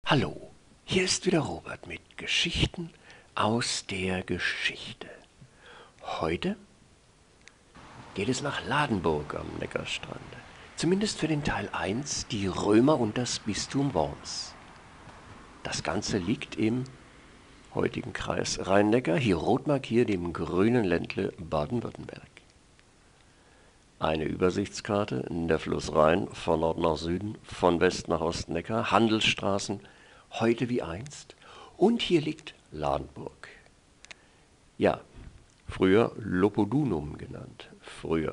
Hallo, hier ist wieder Robert mit Geschichten aus der Geschichte. Heute geht es nach Ladenburg am Neckarstrand. Zumindest für den Teil 1, die Römer und das Bistum Worms. Das Ganze liegt im heutigen Kreis Rhein-Neckar, hier rot markiert im grünen Ländle Baden-Württemberg. Eine Übersichtskarte, der Fluss Rhein von Nord nach Süden, von West nach Ost Neckar, Handelsstraßen, heute wie einst. Und hier liegt Ladenburg. Ja, früher Lopodunum genannt. Früher.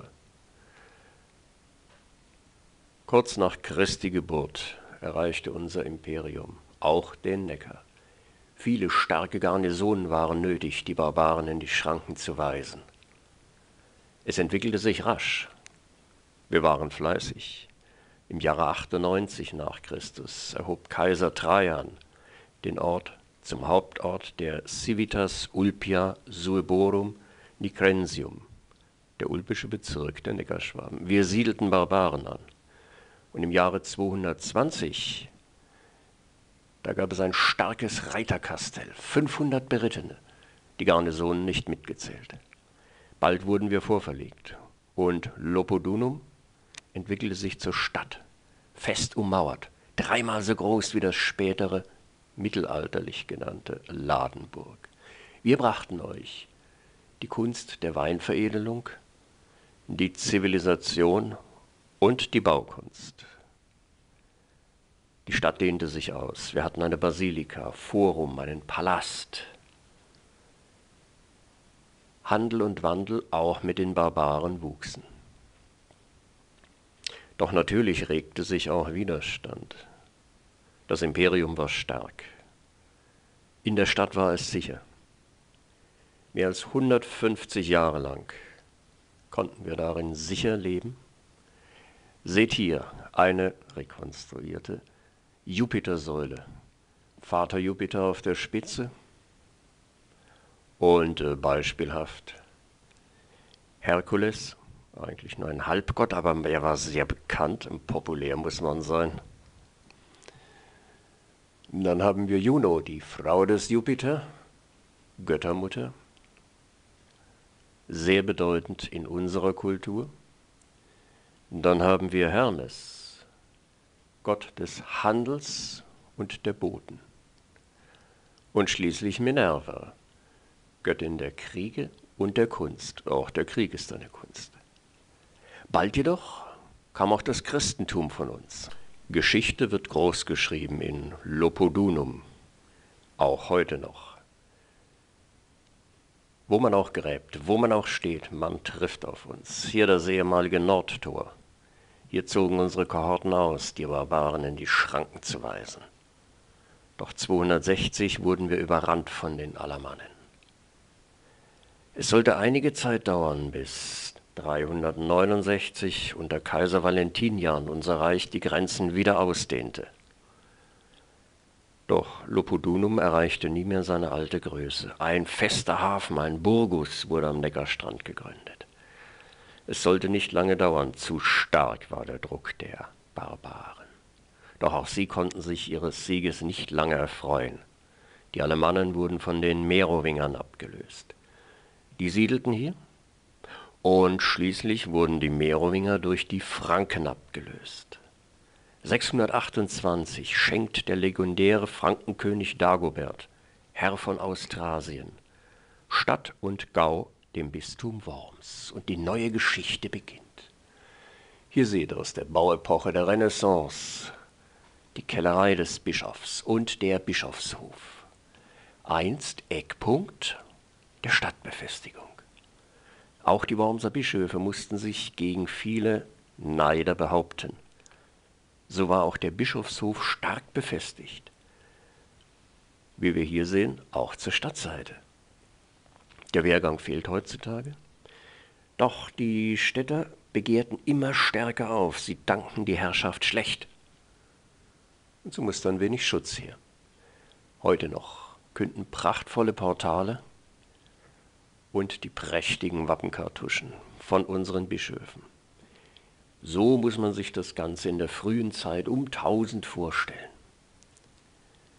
Kurz nach Christi Geburt erreichte unser Imperium auch den Neckar. Viele starke Garnisonen waren nötig, die Barbaren in die Schranken zu weisen. Es entwickelte sich rasch. Wir waren fleißig. Im Jahre 98 nach Christus erhob Kaiser Trajan den Ort zum Hauptort der Civitas Ulpia Sueborum Nicrensium, der ulpische Bezirk der Neckarschwaben. Wir siedelten Barbaren an. Und im Jahre 220, da gab es ein starkes Reiterkastell, 500 Berittene, die Garnisonen nicht mitgezählt. Bald wurden wir vorverlegt und Lopodunum entwickelte sich zur Stadt, fest ummauert, dreimal so groß wie das spätere, mittelalterlich genannte Ladenburg. Wir brachten euch die Kunst der Weinveredelung, die Zivilisation und die Baukunst. Die Stadt dehnte sich aus. Wir hatten eine Basilika, Forum, einen Palast. Handel und Wandel auch mit den Barbaren wuchsen. Doch natürlich regte sich auch Widerstand. Das Imperium war stark. In der Stadt war es sicher. Mehr als 150 Jahre lang konnten wir darin sicher leben. Seht hier eine rekonstruierte Jupitersäule. Vater Jupiter auf der Spitze und beispielhaft Herkules. Eigentlich nur ein Halbgott, aber er war sehr bekannt und populär, muss man sein. Und dann haben wir Juno, die Frau des Jupiter, Göttermutter, sehr bedeutend in unserer Kultur. Und dann haben wir Hermes, Gott des Handels und der Boten. Und schließlich Minerva, Göttin der Kriege und der Kunst. Auch der Krieg ist eine Kunst. Bald jedoch kam auch das Christentum von uns. Geschichte wird groß geschrieben in Lopodunum, auch heute noch. Wo man auch gräbt, wo man auch steht, man trifft auf uns. Hier das ehemalige Nordtor. Hier zogen unsere Kohorten aus, die Barbaren in die Schranken zu weisen. Doch 260 wurden wir überrannt von den Alamannen. Es sollte einige Zeit dauern, bis 369 unter Kaiser Valentinian unser Reich die Grenzen wieder ausdehnte. Doch Lopodunum erreichte nie mehr seine alte Größe. Ein fester Hafen, ein Burgus, wurde am Neckarstrand gegründet. Es sollte nicht lange dauern, zu stark war der Druck der Barbaren. Doch auch sie konnten sich ihres Sieges nicht lange erfreuen. Die Alamannen wurden von den Merowingern abgelöst. Die siedelten hier und schließlich wurden die Merowinger durch die Franken abgelöst. 628 schenkt der legendäre Frankenkönig Dagobert, Herr von Austrasien, Stadt und Gau dem Bistum Worms und die neue Geschichte beginnt. Hier seht ihr aus der Bauepoche der Renaissance die Kellerei des Bischofs und der Bischofshof. Einst Eckpunkt der Stadtbefestigung. Auch die Wormser Bischöfe mussten sich gegen viele Neider behaupten. So war auch der Bischofshof stark befestigt. Wie wir hier sehen, auch zur Stadtseite. Der Wehrgang fehlt heutzutage. Doch die Städter begehrten immer stärker auf. Sie dankten die Herrschaft schlecht. Und so musste ein wenig Schutz her. Heute noch künden prachtvolle Portale und die prächtigen Wappenkartuschen von unseren Bischöfen. So muss man sich das Ganze in der frühen Zeit um 1000 vorstellen.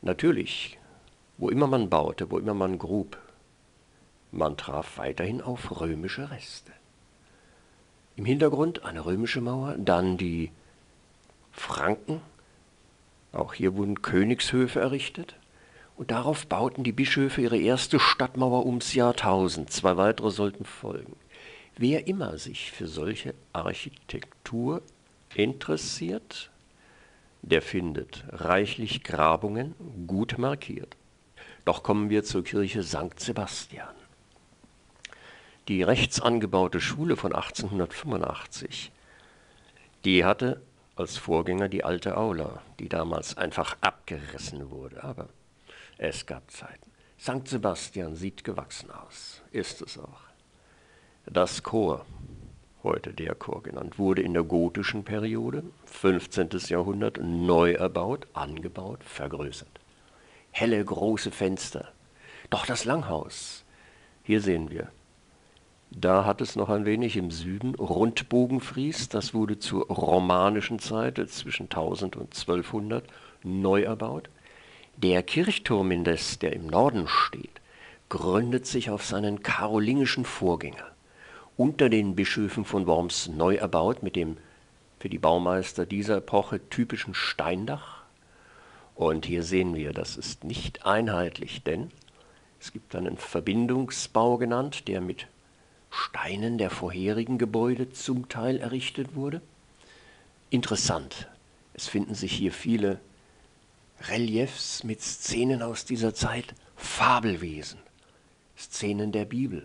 Natürlich, wo immer man baute, wo immer man grub, man traf weiterhin auf römische Reste. Im Hintergrund eine römische Mauer, dann die Franken, auch hier wurden Königshöfe errichtet, und darauf bauten die Bischöfe ihre erste Stadtmauer ums Jahr 1000, 2 weitere sollten folgen. Wer immer sich für solche Architektur interessiert, der findet reichlich Grabungen, gut markiert. Doch kommen wir zur Kirche St. Sebastian. Die rechts angebaute Schule von 1885, die hatte als Vorgänger die alte Aula, die damals einfach abgerissen wurde. Aber es gab Zeiten. St. Sebastian sieht gewachsen aus, ist es auch. Das Chor, heute der Chor genannt, wurde in der gotischen Periode, 15. Jahrhundert, neu erbaut, angebaut, vergrößert. Helle, große Fenster. Doch das Langhaus, hier sehen wir, da hat es noch ein wenig im Süden Rundbogenfries, das wurde zur romanischen Zeit zwischen 1000 und 1200 neu erbaut. Der Kirchturm indes, der im Norden steht, gründet sich auf seinen karolingischen Vorgänger. Unter den Bischöfen von Worms neu erbaut mit dem für die Baumeister dieser Epoche typischen Steindach. Und hier sehen wir, das ist nicht einheitlich, denn es gibt einen Verbindungsbau genannt, der mit Steinen der vorherigen Gebäude zum Teil errichtet wurde. Interessant, es finden sich hier viele Reliefs mit Szenen aus dieser Zeit, Fabelwesen, Szenen der Bibel.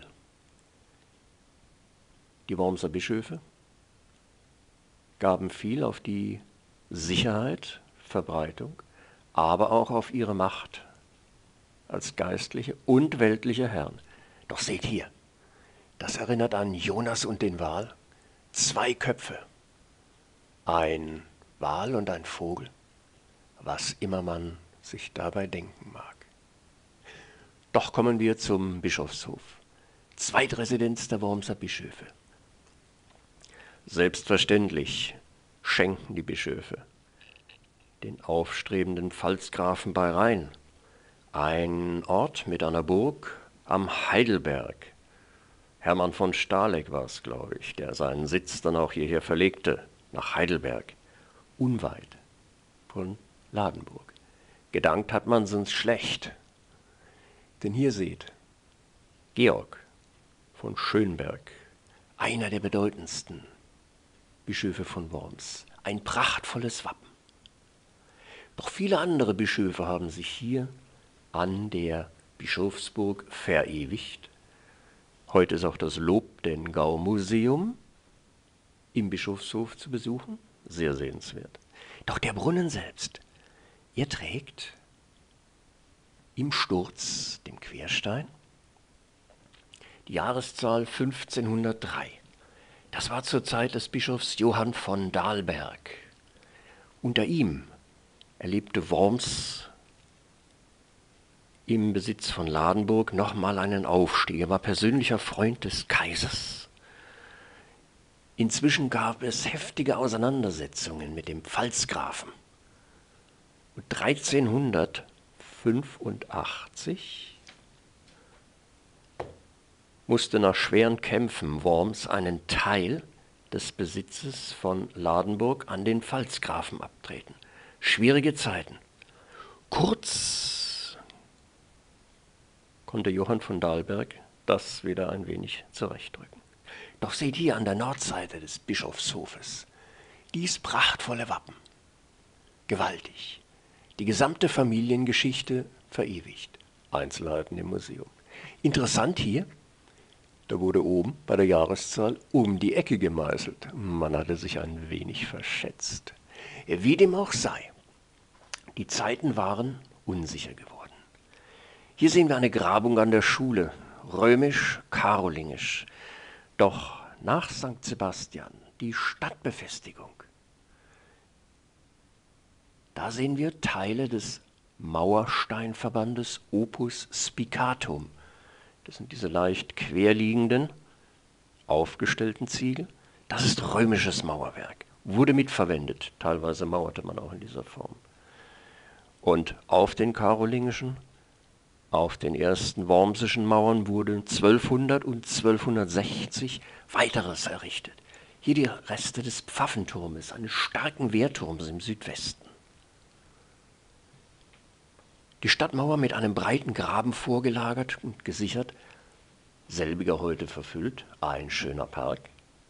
Die Wormser Bischöfe gaben viel auf die Sicherheit, Verbreitung, aber auch auf ihre Macht als geistliche und weltliche Herren. Doch seht hier, das erinnert an Jonas und den Wal. 2 Köpfe, ein Wal und ein Vogel, was immer man sich dabei denken mag. Doch kommen wir zum Bischofshof, Zweitresidenz der Wormser Bischöfe. Selbstverständlich schenken die Bischöfe den aufstrebenden Pfalzgrafen bei Rhein ein Ort mit einer Burg am Heidelberg. Hermann von Stahleck war es, glaube ich, der seinen Sitz dann auch hierher verlegte, nach Heidelberg, unweit von Ladenburg. Gedankt hat man sonst schlecht, denn hier seht, Georg von Schönberg, einer der bedeutendsten Bischöfe von Worms, ein prachtvolles Wappen. Doch viele andere Bischöfe haben sich hier an der Bischofsburg verewigt. Heute ist auch das Lobdengau-Museum im Bischofshof zu besuchen, sehr sehenswert. Doch der Brunnen selbst, er trägt im Sturz, dem Querstein, die Jahreszahl 1503. Das war zur Zeit des Bischofs Johann von Dalberg. Unter ihm erlebte Worms im Besitz von Ladenburg nochmal einen Aufstieg. Er war persönlicher Freund des Kaisers. Inzwischen gab es heftige Auseinandersetzungen mit dem Pfalzgrafen. Und 1385 musste nach schweren Kämpfen Worms einen Teil des Besitzes von Ladenburg an den Pfalzgrafen abtreten. Schwierige Zeiten. Kurz konnte Johann von Dalberg das wieder ein wenig zurechtdrücken. Doch seht hier an der Nordseite des Bischofshofes dies prachtvolle Wappen. Gewaltig. Die gesamte Familiengeschichte verewigt. Einzelheiten im Museum. Interessant hier, da wurde oben bei der Jahreszahl um die Ecke gemeißelt. Man hatte sich ein wenig verschätzt. Wie dem auch sei, die Zeiten waren unsicher geworden. Hier sehen wir eine Grabung an der Schule, römisch-karolingisch. Doch nach St. Sebastian, die Stadtbefestigung, da sehen wir Teile des Mauersteinverbandes Opus Spicatum. Das sind diese leicht querliegenden, aufgestellten Ziegel. Das ist römisches Mauerwerk, wurde mitverwendet. Teilweise mauerte man auch in dieser Form. Und auf den karolingischen, auf den ersten wormsischen Mauern wurden 1200 und 1260 weiteres errichtet. Hier die Reste des Pfaffenturmes, eines starken Wehrturms im Südwesten. Die Stadtmauer mit einem breiten Graben vorgelagert und gesichert, selbiger heute verfüllt, ein schöner Park.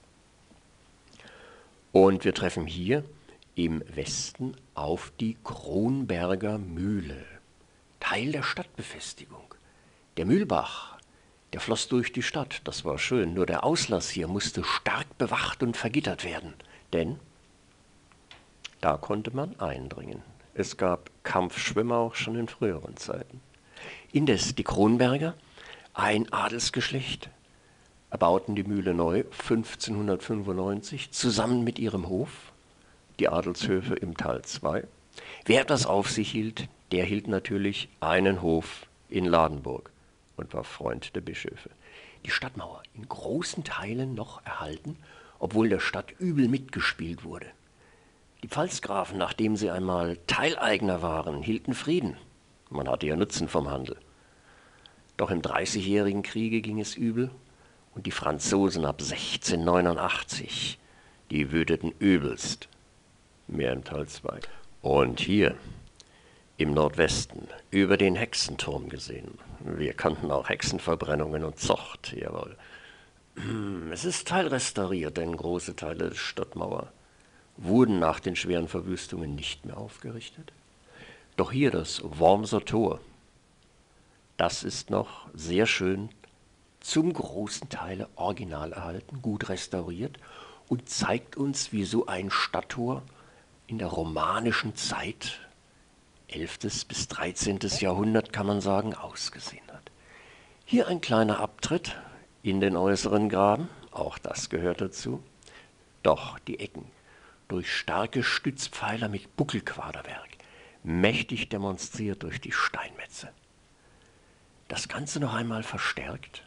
Und wir treffen hier im Westen auf die Kronberger Mühle, Teil der Stadtbefestigung. Der Mühlbach, der floss durch die Stadt, das war schön, nur der Auslass hier musste stark bewacht und vergittert werden, denn da konnte man eindringen. Es gab Kampfschwimmer auch schon in früheren Zeiten. Indes die Kronberger, ein Adelsgeschlecht, erbauten die Mühle neu 1595 zusammen mit ihrem Hof, die Adelshöfe im Tal 2. Wer das auf sich hielt, der hielt natürlich einen Hof in Ladenburg und war Freund der Bischöfe. Die Stadtmauer in großen Teilen noch erhalten, obwohl der Stadt übel mitgespielt wurde. Die Pfalzgrafen, nachdem sie einmal Teileigner waren, hielten Frieden. Man hatte ja Nutzen vom Handel. Doch im Dreißigjährigen Kriege ging es übel und die Franzosen ab 1689, die wüteten übelst, mehr im Tal 2. Und hier im Nordwesten, über den Hexenturm gesehen. Wir kannten auch Hexenverbrennungen und Zocht, jawohl. Es ist teilrestauriert, denn große Teile der Stadtmauer wurden nach den schweren Verwüstungen nicht mehr aufgerichtet. Doch hier das Wormser Tor, das ist noch sehr schön, zum großen Teil original erhalten, gut restauriert und zeigt uns, wie so ein Stadttor in der romanischen Zeit, 11. bis 13. Jahrhundert kann man sagen, ausgesehen hat. Hier ein kleiner Abtritt in den äußeren Graben, auch das gehört dazu. Doch die Ecken durch starke Stützpfeiler mit Buckelquaderwerk, mächtig demonstriert durch die Steinmetze. Das Ganze noch einmal verstärkt.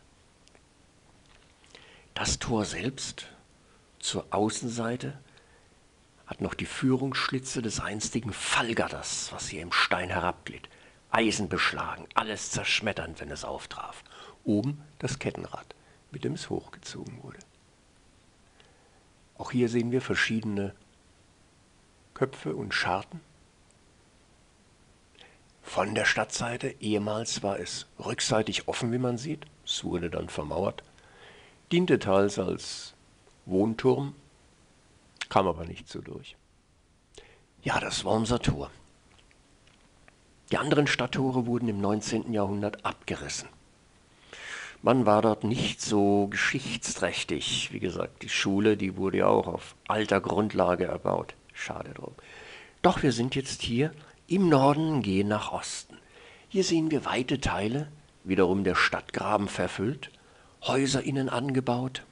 Das Tor selbst zur Außenseite hat noch die Führungsschlitze des einstigen Fallgatters, was hier im Stein herabglitt. Eisen beschlagen, alles zerschmetternd, wenn es auftraf. Oben das Kettenrad, mit dem es hochgezogen wurde. Auch hier sehen wir verschiedene Köpfe und Scharten. Von der Stadtseite, ehemals war es rückseitig offen, wie man sieht, es wurde dann vermauert, diente teils als Wohnturm, kam aber nicht so durch. Ja, das Wormser Tor. Die anderen Stadttore wurden im 19. Jahrhundert abgerissen. Man war dort nicht so geschichtsträchtig. Wie gesagt, die Schule, die wurde ja auch auf alter Grundlage erbaut. Schade drum. Doch wir sind jetzt hier im Norden, gehen nach Osten. Hier sehen wir weite Teile, wiederum der Stadtgraben verfüllt, Häuser innen angebaut.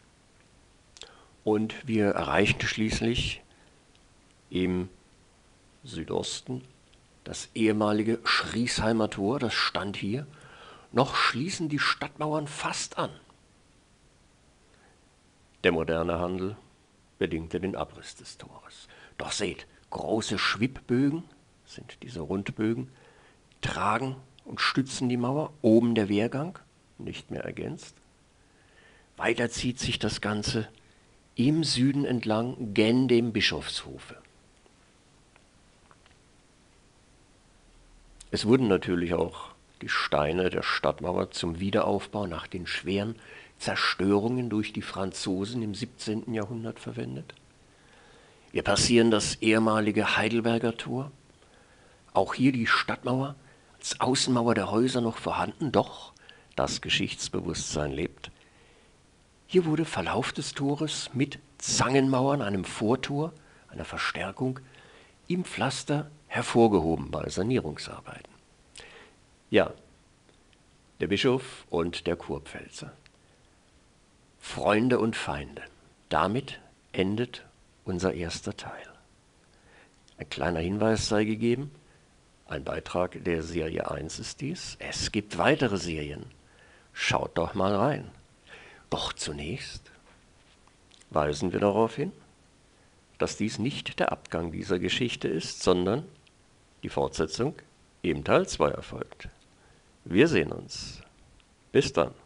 Und wir erreichen schließlich im Südosten das ehemalige Schriesheimer Tor, das stand hier. Noch schließen die Stadtmauern fast an. Der moderne Handel bedingte den Abriss des Tores. Doch seht, große Schwibbögen, sind diese Rundbögen, tragen und stützen die Mauer, oben der Wehrgang, nicht mehr ergänzt. Weiter zieht sich das Ganze im Süden entlang gen dem Bischofshofe. Es wurden natürlich auch die Steine der Stadtmauer zum Wiederaufbau nach den schweren Zerstörungen durch die Franzosen im 17. Jahrhundert verwendet. Wir passieren das ehemalige Heidelberger Tor. Auch hier die Stadtmauer als Außenmauer der Häuser noch vorhanden, doch das Geschichtsbewusstsein lebt. Hier wurde Verlauf des Tores mit Zangenmauern, einem Vortor, einer Verstärkung, im Pflaster hervorgehoben bei Sanierungsarbeiten. Ja, der Bischof und der Kurpfälzer. Freunde und Feinde. Damit endet unser erster Teil. Ein kleiner Hinweis sei gegeben, ein Beitrag der Serie 1 ist dies. Es gibt weitere Serien. Schaut doch mal rein. Doch zunächst weisen wir darauf hin, dass dies nicht der Abgang dieser Geschichte ist, sondern Die Fortsetzung ebenfalls war erfolgt. Wir sehen uns. Bis dann.